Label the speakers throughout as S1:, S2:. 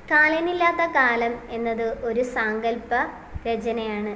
S1: കാലനില്ലാത്ത കാലം എന്നത് ഒരു സാങ്കല്പ രചനയാണ്.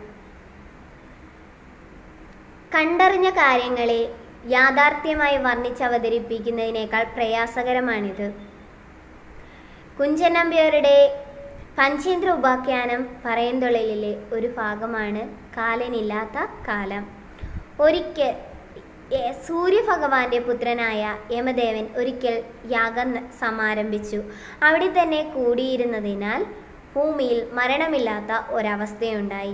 S1: കണ്ടറിഞ്ഞ കാര്യങ്ങളെ യാഥാർത്ഥ്യമായി വർണ്ണിച്ചവതരിപ്പിക്കുന്നതിനേക്കാൾ പ്രയാസകരമാണിത്. കുഞ്ചൻ നമ്പ്യാരുടെ പഞ്ചേന്ദ്ര ഉപാഖ്യാനം പറയന്തൊഴിലിലെ ഒരു ഭാഗമാണ് കാലനില്ലാത്ത കാലം. ഒരിക്കൽ സൂര്യഭഗവാന്റെ പുത്രനായ യമദേവൻ ഒരിക്കൽ യാഗം സമാരംഭിച്ചു. അവിടെ തന്നെ കൂടിയിരുന്നതിനാൽ ഭൂമിയിൽ മരണമില്ലാത്ത ഒരവസ്ഥയുണ്ടായി.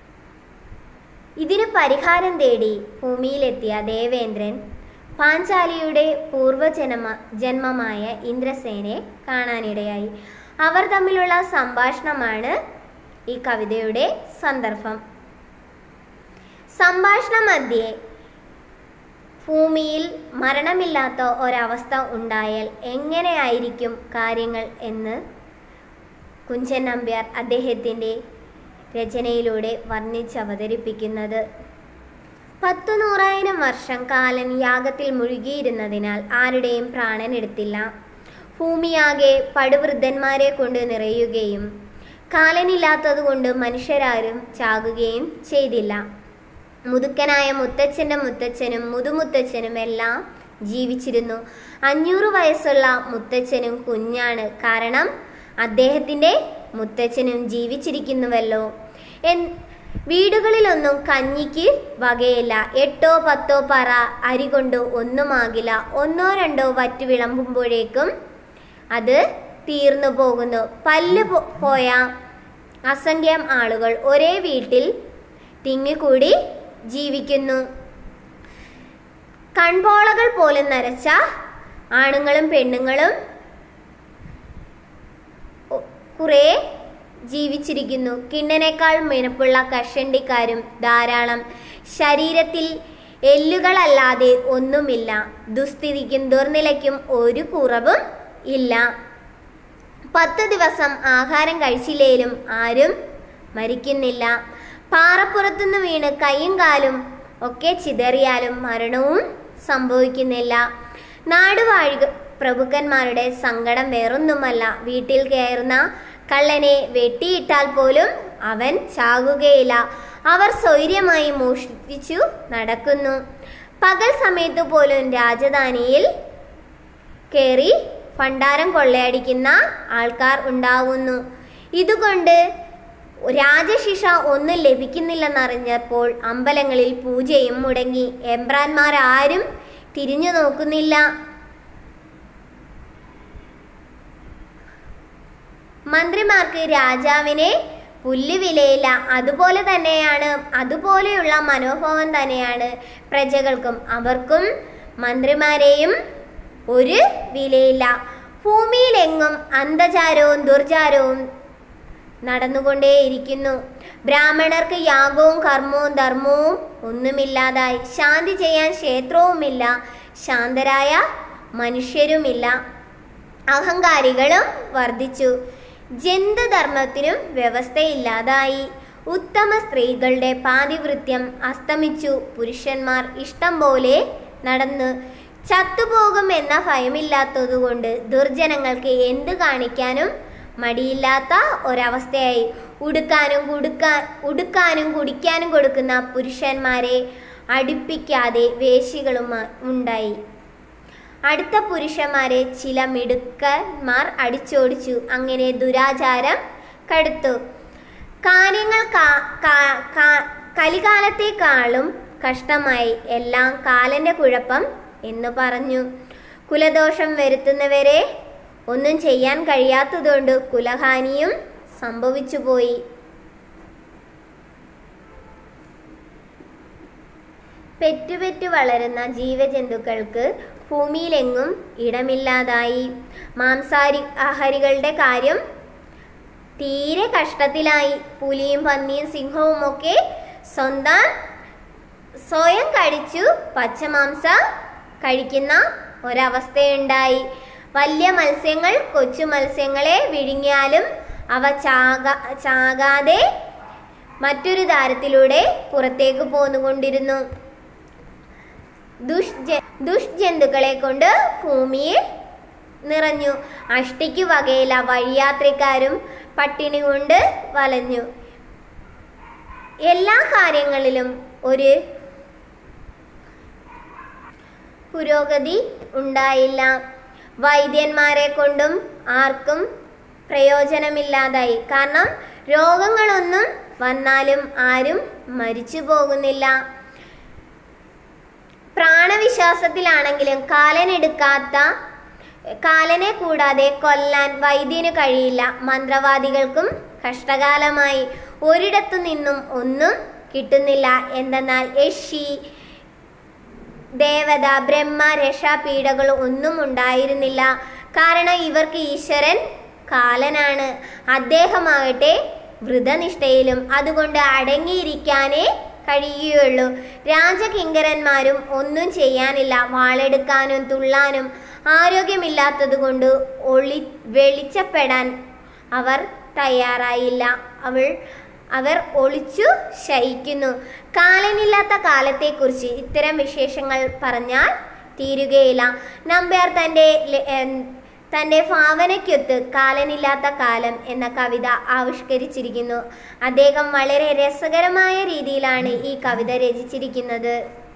S1: ഇതിന് പരിഹാരം തേടി ഭൂമിയിലെത്തിയ ദേവേന്ദ്രൻ പാഞ്ചാലിയുടെ ജന്മമായ ഇന്ദ്രസേനെ കാണാനിടയായി. അവർ തമ്മിലുള്ള സംഭാഷണമാണ് ഈ കവിതയുടെ സന്ദർഭം. സംഭാഷണ മധ്യേ ഭൂമിയിൽ മരണമില്ലാത്ത ഒരവസ്ഥ ഉണ്ടായാൽ എങ്ങനെയായിരിക്കും കാര്യങ്ങൾ എന്ന് കുഞ്ചൻ നമ്പ്യാർ അദ്ദേഹത്തിൻ്റെ രചനയിലൂടെ വർണ്ണിച്ചവതരിപ്പിക്കുന്നത്. 100,000 വർഷം കാലൻ യാഗത്തിൽ മുഴുകിയിരുന്നതിനാൽ ആരുടെയും പ്രാണനെടുത്തില്ല. ഭൂമിയാകെ പടുവൃദ്ധന്മാരെ കൊണ്ട് നിറയുകയും കാലനില്ലാത്തതുകൊണ്ട് മനുഷ്യരാരും ചാകുകയും ചെയ്തില്ല. മുതുക്കനായ മുത്തച്ഛൻ്റെ മുത്തച്ഛനും മുതുമുത്തച്ഛനും എല്ലാം ജീവിച്ചിരുന്നു. 500 വയസ്സുള്ള മുത്തച്ഛനും കുഞ്ഞാണ്. കാരണം അദ്ദേഹത്തിൻ്റെ മുത്തച്ഛനും ജീവിച്ചിരിക്കുന്നുവല്ലോ. വീടുകളിലൊന്നും കഞ്ഞിക്ക് വകയില്ല. 8-10 പറ അരി കൊണ്ട് ഒന്നുമാകില്ല. 1-2 വറ്റ് വിളമ്പുമ്പോഴേക്കും അത് തീർന്നു പോകുന്നു. പല്ല് പോയ അസംഖ്യം ആളുകൾ ഒരേ വീട്ടിൽ തിങ്ങിക്കൂടി ജീവിക്കുന്നു. കൺപോളകൾ പോലും നരച്ച ആണുങ്ങളും പെണ്ണുങ്ങളും കുറേ ജീവിച്ചിരിക്കുന്നു. കിണ്ണനേക്കാൾ മിനപ്പുള്ള കഷണ്ടിക്കാരും ധാരാളം. ശരീരത്തിൽ എല്ലുകളല്ലാതെ ഒന്നുമില്ല. ദുസ്ഥിതിക്കും ദുർനിലയ്ക്കും ഒരു കുറവും ഇല്ല. 10 ദിവസം ആഹാരം കഴിച്ചില്ലേലും ആരും മരിക്കുന്നില്ല. പാറപ്പുറത്തുനിന്ന് വീണ് കൈയും കാലും ഒക്കെ ചിതറിയാലും മരണവും സംഭവിക്കുന്നില്ല. നാടുവാഴി പ്രഭുക്കന്മാരുടെ സങ്കടം വേറൊന്നുമല്ല. വീട്ടിൽ കയറുന്ന കള്ളനെ വെട്ടിയിട്ടാൽ പോലും അവൻ ചാകുകയില്ല. അവർ സ്വൈര്യമായി മോഷ്ടിച്ചു നടക്കുന്നു. പകൽ സമയത്ത് പോലും രാജധാനിയിൽ കയറി ഭണ്ഡാരം കൊള്ളയടിക്കുന്ന ആൾക്കാർ ഉണ്ടാവുന്നു. ഇതുകൊണ്ട് രാജശിക്ഷ ഒന്നും ലഭിക്കുന്നില്ലെന്നറിഞ്ഞപ്പോൾ അമ്പലങ്ങളിൽ പൂജയും മുടങ്ങി. എംബ്രാന്മാരാരും തിരിഞ്ഞു നോക്കുന്നില്ല. മന്ത്രിമാർക്ക് രാജാവിനെ പുല്ലുവിലയില്ല. അതുപോലെയുള്ള മനോഭാവം തന്നെയാണ് പ്രജകൾക്കും. അവർക്കും മന്ത്രിമാരെയും ഒരു വിലയില്ല. ഭൂമിയിലെങ്ങും അന്ധചാരവും ദുർചാരവും നടന്നുകൊണ്ടേയിരിക്കുന്നു. ബ്രാഹ്മണർക്ക് യാഗവും കർമ്മവും ധർമ്മവും ഒന്നുമില്ലാതായി. ശാന്തി ചെയ്യാൻ ക്ഷേത്രവുമില്ല. ശാന്തരായ മനുഷ്യരുമില്ല. അഹങ്കാരികളും വർദ്ധിച്ചു. ജന്തുധർമ്മത്തിനും വ്യവസ്ഥയില്ലാതായി. ഉത്തമ സ്ത്രീകളുടെ പാതിവൃത്യം അസ്തമിച്ചു. പുരുഷന്മാർ ഇഷ്ടം പോലെ നടന്ന് ചത്തുപോകും എന്ന ഭയമില്ലാത്തതുകൊണ്ട് ദുർജനങ്ങൾക്ക് എന്ത് കാണിക്കാനും മടിയില്ലാത്ത ഒരവസ്ഥയായി. ഉടുക്കാനും കുടിക്കാനും കൊടുക്കുന്ന പുരുഷന്മാരെ അടുപ്പിക്കാതെ വേശ്യകളും ഉണ്ടായി. അടുത്ത പുരുഷന്മാരെ ചില മിടുക്കന്മാർ അടിച്ചോടിച്ചു. അങ്ങനെ ദുരാചാരം കടുത്തു. കാര്യങ്ങൾ കലികാലത്തെക്കാളും കഷ്ടമായി. എല്ലാം കാലന്റെ കുഴപ്പം എന്ന് പറഞ്ഞു. കുലദോഷം വരുത്തുന്നവരെ ഒന്നും ചെയ്യാൻ കഴിയാത്തതുകൊണ്ട് കുലഹാനിയും സംഭവിച്ചുപോയി. പെറ്റുപെറ്റു വളരുന്ന ജീവജന്തുക്കൾക്ക് ഭൂമിയിലെങ്ങും ഇടമില്ലാതായി. മാംസാഹാരികളുടെ കാര്യം തീരെ കഷ്ടത്തിലായി. പുലിയും പന്നിയും സിംഹവും ഒക്കെ സ്വയം കഴിച്ചു പച്ചമാംസം കഴിക്കുന്ന ഒരവസ്ഥയുണ്ടായി. വലിയ മത്സ്യങ്ങൾ കൊച്ചു മത്സ്യങ്ങളെ വിഴുങ്ങിയാലും അവ ചാകാതെ മറ്റൊരു ദ്വാരത്തിലൂടെ പുറത്തേക്ക് പോന്നുകൊണ്ടിരുന്നു. ദുഷ്ജന്തുക്കളെ കൊണ്ട് ഭൂമിയിൽ നിറഞ്ഞു. അഷ്ടിക്കു വകയില്ല, വഴിയാത്രക്കാരും പട്ടിണി കൊണ്ട് വലഞ്ഞു. എല്ലാ കാര്യങ്ങളിലും ഒരു പുരോഗതി ഉണ്ടായില്ല. വൈദ്യന്മാരെ കൊണ്ടും ആർക്കും പ്രയോജനമില്ലാതായി. കാരണം രോഗങ്ങളൊന്നും വന്നാലും ആരും മരിച്ചു പോകുന്നില്ല. പ്രാണവിശ്വാസത്തിലാണെങ്കിലും കാലനെ കൂടാതെ കൊല്ലാൻ വൈദ്യന് കഴിയില്ല. മന്ത്രവാദികൾക്കും കഷ്ടകാലമായി. ഒരിടത്തു നിന്നും ഒന്നും കിട്ടുന്നില്ല. എന്തെന്നാൽ യക്ഷി, ദേവത, ബ്രഹ്മ, രക്ഷാപീഠകൾ ഒന്നും ഉണ്ടായിരുന്നില്ല. കാരണം ഇവർക്ക് ഈശ്വരൻ കാലനാണ്. അദ്ദേഹമാകട്ടെ വ്രതനിഷ്ഠയിലും. അതുകൊണ്ട് അടങ്ങിയിരിക്കാനേ കഴിയുകയുള്ളൂ. രാജകിങ്കരന്മാരും ഒന്നും ചെയ്യാനില്ല. വാളെടുക്കാനും തുള്ളാനും ആരോഗ്യമില്ലാത്തതുകൊണ്ട് വെളിച്ചപ്പെടാൻ അവർ തയ്യാറായില്ല. അവർ ഒളിച്ചു ശയിക്കുന്നു. കാലനില്ലാത്ത കാലത്തെക്കുറിച്ച് ഇത്തരം വിശേഷങ്ങൾ പറഞ്ഞാൽ തീരുകയില്ല. നമ്പ്യാർ തൻ്റെ ഭാവനയ്ക്കൊത്ത് കാലനില്ലാത്ത കാലം എന്ന കവിത ആവിഷ്കരിച്ചിരിക്കുന്നു. അദ്ദേഹം വളരെ രസകരമായ രീതിയിലാണ് ഈ കവിത രചിച്ചിരിക്കുന്നത്.